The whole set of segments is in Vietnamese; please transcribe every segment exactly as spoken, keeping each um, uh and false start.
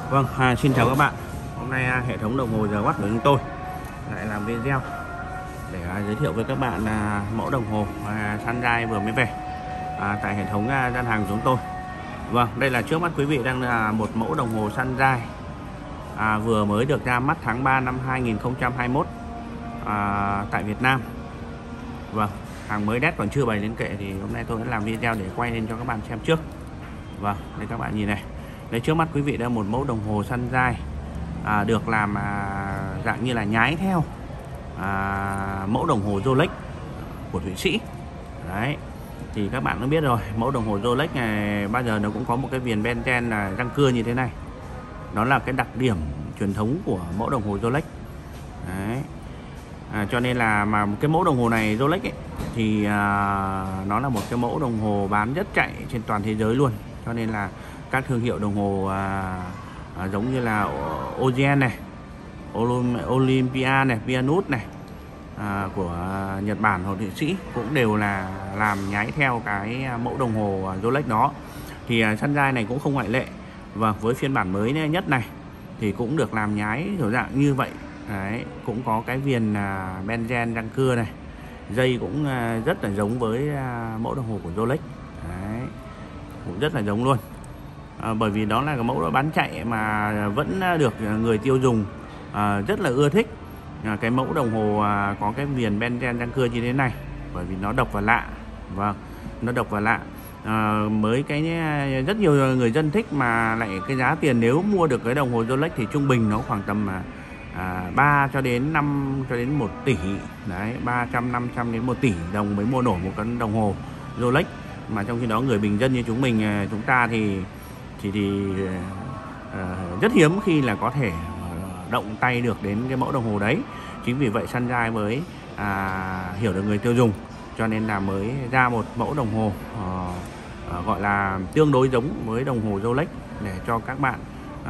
Vâng, à, xin chào các bạn. Hôm nay à, hệ thống đồng hồ giờ Watt của chúng tôi lại làm video để à, giới thiệu với các bạn à, mẫu đồng hồ à, Sunrise vừa mới về à, tại hệ thống à, gian hàng của chúng tôi. Vâng, đây là trước mắt quý vị đang là một mẫu đồng hồ Sunrise à, vừa mới được ra mắt tháng ba năm hai nghìn không trăm hai mươi mốt à, tại Việt Nam. Vâng, hàng mới đét còn chưa bày đến kệ thì hôm nay tôi đã làm video để quay lên cho các bạn xem trước. Vâng, đây các bạn nhìn này. Đây trước mắt quý vị đây là một mẫu đồng hồ Sunrise à, được làm à, dạng như là nhái theo à, mẫu đồng hồ Rolex của Thụy Sĩ. Đấy, thì các bạn cũng biết rồi, mẫu đồng hồ Rolex này bao giờ nó cũng có một cái viền benten là răng cưa như thế này. Đó là cái đặc điểm truyền thống của mẫu đồng hồ Rolex. Đấy. À, cho nên là mà cái mẫu đồng hồ này Rolex ấy, thì à, nó là một cái mẫu đồng hồ bán rất chạy trên toàn thế giới luôn. Cho nên là các thương hiệu đồng hồ à, à, giống như là Ogen này, Olympia này, Pianus này à, của Nhật Bản hoặc Thụy Sĩ cũng đều là làm nhái theo cái mẫu đồng hồ Rolex đó. Thì à, Sunrise này cũng không ngoại lệ. Và với phiên bản mới nhất này thì cũng được làm nhái kiểu dạng như vậy. Đấy, cũng có cái viền à, benzen răng cưa này, dây cũng à, rất là giống với à, mẫu đồng hồ của Rolex. Đấy, cũng rất là giống luôn. À, bởi vì đó là cái mẫu đó bán chạy mà vẫn được người tiêu dùng à, rất là ưa thích. À, cái mẫu đồng hồ à, có cái viền benzen răng cưa như thế này, bởi vì nó độc và lạ. Vâng, nó độc và lạ. À, mới cái rất nhiều người dân thích, mà lại cái giá tiền nếu mua được cái đồng hồ Rolex thì trung bình nó khoảng tầm à, ba cho đến năm cho đến một tỷ. Đấy, ba trăm năm trăm đến một tỷ đồng mới mua nổi một cái đồng hồ Rolex. Mà trong khi đó người bình dân như chúng mình chúng ta thì thì, thì uh, rất hiếm khi là có thể động tay được đến cái mẫu đồng hồ đấy. Chính vì vậy Sunrise mới à, hiểu được người tiêu dùng, cho nên là mới ra một mẫu đồng hồ uh, uh, gọi là tương đối giống với đồng hồ Rolex để cho các bạn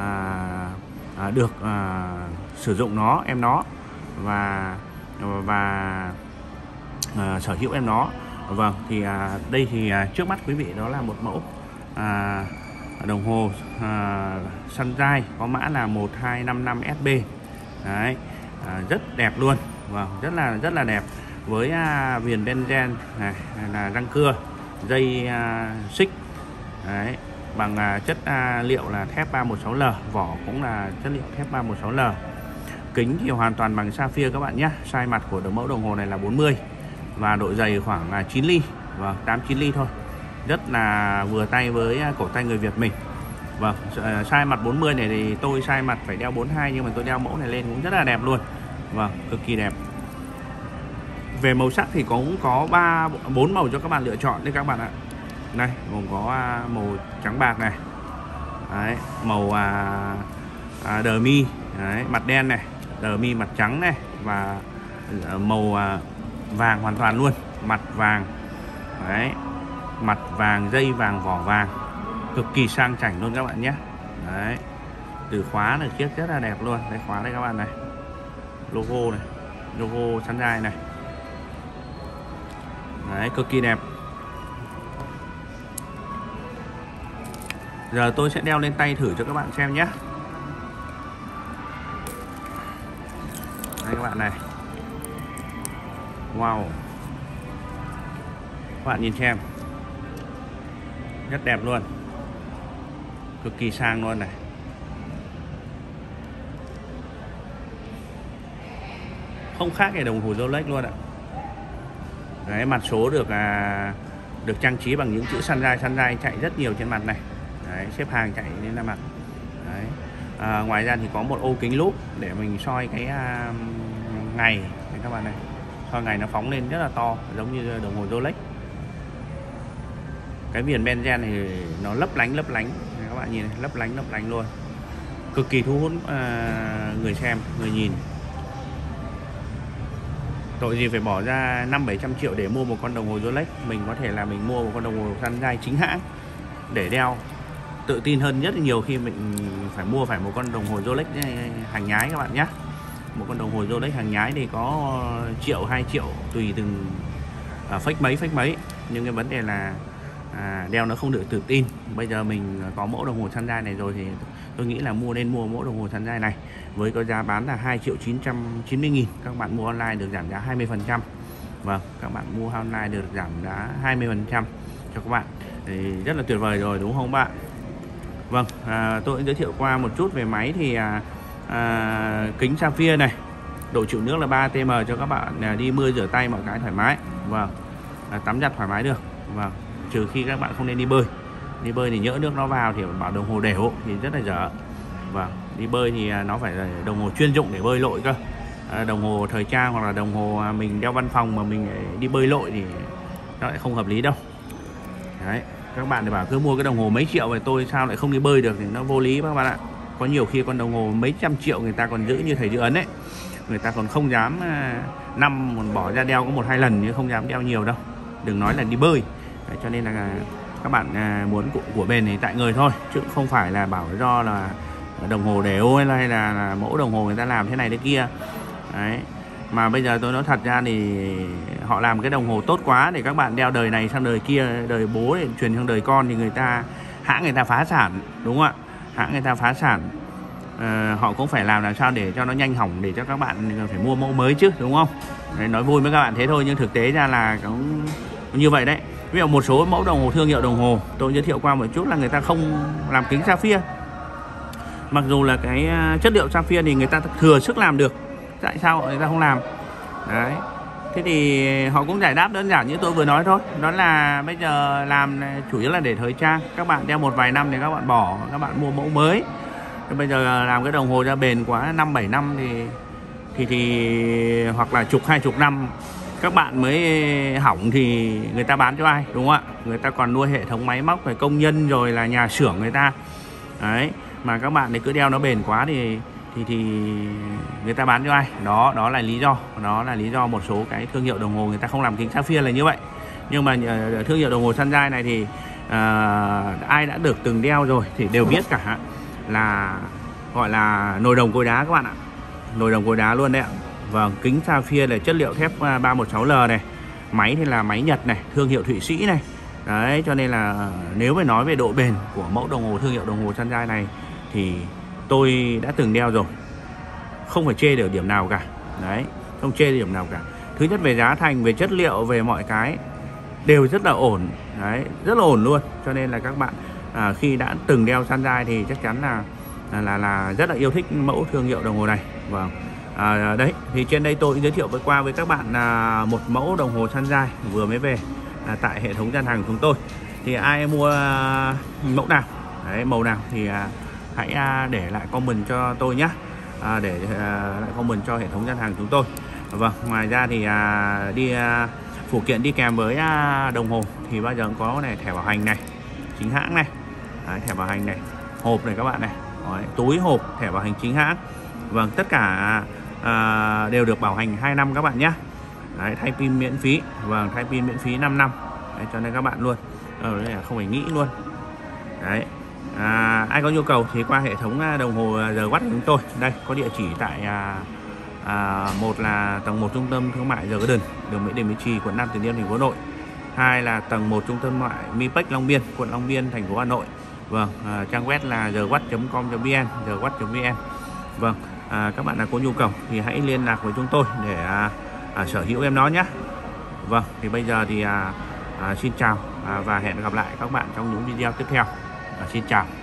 uh, uh, được uh, sử dụng nó, em nó và và uh, sở hữu em nó. Vâng, thì à, đây thì à, trước mắt quý vị đó là một mẫu à, đồng hồ à, Sunrise có mã là một hai năm năm S B. Đấy, à, rất đẹp luôn. Vâng, rất là rất là đẹp với à, viền benzen này là răng cưa, dây à, xích. Đấy, bằng à, chất à, liệu là thép ba một sáu L, vỏ cũng là chất liệu thép ba một sáu L. Kính thì hoàn toàn bằng sapphire các bạn nhé. Size mặt của mẫu đồng hồ này là bốn mươi và độ dày khoảng chín ly và tám chín ly thôi, rất là vừa tay với cổ tay người Việt mình. Vâng, size mặt bốn mươi này thì tôi size mặt phải đeo bốn mươi hai, nhưng mà tôi đeo mẫu này lên cũng rất là đẹp luôn. Vâng, cực kỳ đẹp. Về màu sắc thì cũng có ba bốn màu cho các bạn lựa chọn đấy các bạn ạ. Đây gồm có màu trắng bạc này, đấy, màu à, à, đờ mi, đấy, mặt đen này, đờ mi mặt trắng này, và màu à, vàng hoàn toàn luôn, mặt vàng. Đấy, mặt vàng, dây vàng, vỏ vàng, cực kỳ sang chảnh luôn các bạn nhé. Đấy, từ khóa này chiếc rất là đẹp luôn. Đây khóa đây các bạn này, logo này, logo Sunrise này. Đấy, cực kỳ đẹp. Giờ tôi sẽ đeo lên tay thử cho các bạn xem nhé. Đây các bạn này. Wow, các bạn nhìn xem, rất đẹp luôn, cực kỳ sang luôn này. Không khác cái đồng hồ Rolex luôn ạ. Đấy, mặt số được à, được trang trí bằng những chữ Sunrise. Sunrise chạy rất nhiều trên mặt này. Đấy, xếp hàng chạy đến là mặt. Đấy. À, ngoài ra thì có một ô kính lúp để mình soi cái à, ngày này các bạn này. Soi ngày nó phóng lên rất là to, giống như đồng hồ Rolex. Cái viền benzen thì nó lấp lánh lấp lánh, các bạn nhìn này, lấp lánh lấp lánh luôn, cực kỳ thu hút uh, người xem, người nhìn. Tội gì phải bỏ ra năm bảy trăm triệu để mua một con đồng hồ Rolex. Mình có thể là mình mua một con đồng hồ Sunrise chính hãng để đeo, tự tin hơn rất là nhiều khi mình phải mua phải một con đồng hồ Rolex hàng nhái các bạn nhé. Một con đồng hồ Rolex hàng nhái thì có triệu, hai triệu tùy từng à, fake mấy fake mấy. Nhưng cái vấn đề là à, đeo nó không được tự tin. Bây giờ mình có mẫu đồng hồ Sunshine này rồi thì tôi nghĩ là mua nên mua mẫu đồng hồ Sunshine này với có giá bán là hai triệu chín trăm chín mươi nghìn. Các bạn mua online được giảm giá hai mươi phần trăm. Vâng, các bạn mua online được giảm giá hai mươi phần trăm cho các bạn thì rất là tuyệt vời rồi, đúng không bạn? Vâng, à, tôi giới thiệu qua một chút về máy thì à, à, kính sapphire này, độ chịu nước là ba T M cho các bạn à, đi mưa rửa tay mọi cái thoải mái. Vâng, à, tắm giặt thoải mái được. Vâng, trừ khi các bạn không nên đi bơi. Đi bơi thì nhỡ nước nó vào thì bảo đồng hồ đều thì rất là dở. Vâng, đi bơi thì nó phải là đồng hồ chuyên dụng để bơi lội cơ. À, đồng hồ thời trang hoặc là đồng hồ mình đeo văn phòng mà mình đi bơi lội thì nó lại không hợp lý đâu. Đấy, các bạn thì bảo cứ mua cái đồng hồ mấy triệu về tôi sao lại không đi bơi được thì nó vô lý các bạn ạ. Có nhiều khi con đồng hồ mấy trăm triệu người ta còn giữ như thầy Dự Ấn ấy, người ta còn không dám năm còn bỏ ra đeo có một hai lần nhưng không dám đeo nhiều đâu, đừng nói là đi bơi. Đấy, cho nên là các bạn muốn của, của bền thì tại người thôi, chứ không phải là bảo do là đồng hồ đều hay là, hay là, là mẫu đồng hồ người ta làm thế này thế kia. Đấy, mà bây giờ tôi nói thật ra thì họ làm cái đồng hồ tốt quá để các bạn đeo đời này sang đời kia, đời bố để truyền sang đời con thì người ta hãng người ta phá sản, đúng không ạ? Hãng người ta phá sản, à, họ cũng phải làm làm sao để cho nó nhanh hỏng để cho các bạn phải mua mẫu mới chứ, đúng không? Đấy, nói vui với các bạn thế thôi nhưng thực tế ra là cũng như vậy đấy. Ví dụ một số mẫu đồng hồ thương hiệu đồng hồ tôi giới thiệu qua một chút là người ta không làm kính sapphire, mặc dù là cái chất liệu sapphire thì người ta thừa sức làm được, tại sao người ta không làm? Đấy, thế thì họ cũng giải đáp đơn giản như tôi vừa nói thôi, đó là bây giờ làm chủ yếu là để thời trang, các bạn đeo một vài năm thì các bạn bỏ, các bạn mua mẫu mới. Bây giờ làm cái đồng hồ ra bền quá năm bảy năm thì thì thì hoặc là chục hai chục năm các bạn mới hỏng thì người ta bán cho ai, đúng không ạ? Người ta còn nuôi hệ thống máy móc, phải công nhân rồi là nhà xưởng người ta. Đấy, mà các bạn thì cứ đeo nó bền quá thì thì thì người ta bán cho ai? Đó, đó là lý do, đó là lý do một số cái thương hiệu đồng hồ người ta không làm kính sapphire là như vậy. Nhưng mà uh, thương hiệu đồng hồ Sunshine này thì uh, ai đã được từng đeo rồi thì đều biết cả, là gọi là nồi đồng cối đá các bạn ạ, nồi đồng cối đá luôn đấy ạ. Vâng, kính sapphire là chất liệu thép ba một sáu L này, máy thì là máy Nhật này, thương hiệu Thụy Sĩ này. Đấy, cho nên là nếu mà nói về độ bền của mẫu đồng hồ thương hiệu đồng hồ Sunshine này thì tôi đã từng đeo rồi, không phải chê được điểm nào cả. Đấy, không chê được điểm nào cả. Thứ nhất về giá thành, về chất liệu, về mọi cái đều rất là ổn. Đấy, rất là ổn luôn. Cho nên là các bạn à, khi đã từng đeo Sunshine thì chắc chắn là là, là là rất là yêu thích mẫu thương hiệu đồng hồ này. Vâng. À, đấy, thì trên đây tôi giới thiệu với qua với các bạn à, một mẫu đồng hồ Sunshine vừa mới về à, tại hệ thống gian hàng của chúng tôi. Thì ai mua à, mẫu nào, đấy, màu nào thì à, hãy à, để lại comment cho tôi nhé, à, để à, lại comment cho hệ thống gian hàng chúng tôi. Vâng, ngoài ra thì à, đi à, phụ kiện đi kèm với à, đồng hồ thì bao giờ cũng có này, thẻ bảo hành này, chính hãng này, đấy, thẻ bảo hành này, hộp này các bạn này, đấy, túi hộp, thẻ bảo hành chính hãng. Vâng, tất cả à, đều được bảo hành hai năm các bạn nhé. Đấy, thay pin miễn phí, vâng, thay pin miễn phí năm năm. Đấy, cho nên các bạn luôn, ờ, đây là không phải nghĩ luôn. Đấy, à, ai có nhu cầu thì qua hệ thống đồng hồ giờ Watt của chúng tôi. Đây, có địa chỉ tại à, à, một là tầng một trung tâm thương mại The Garden, đường Mỹ Đình Mỹ Trì, quận Nam Từ Liêm, thành phố Hà Nội. Hai là tầng một trung tâm thương mại Mipex Long Biên, quận Long Biên, thành phố Hà Nội. Vâng, à, trang web là the watt chấm com chấm vn, the watt chấm vn. Vâng, à, các bạn nào có nhu cầu thì hãy liên lạc với chúng tôi để à, à, sở hữu em nó nhé. Vâng, thì bây giờ thì à, à, xin chào à, và hẹn gặp lại các bạn trong những video tiếp theo. À, xin chào.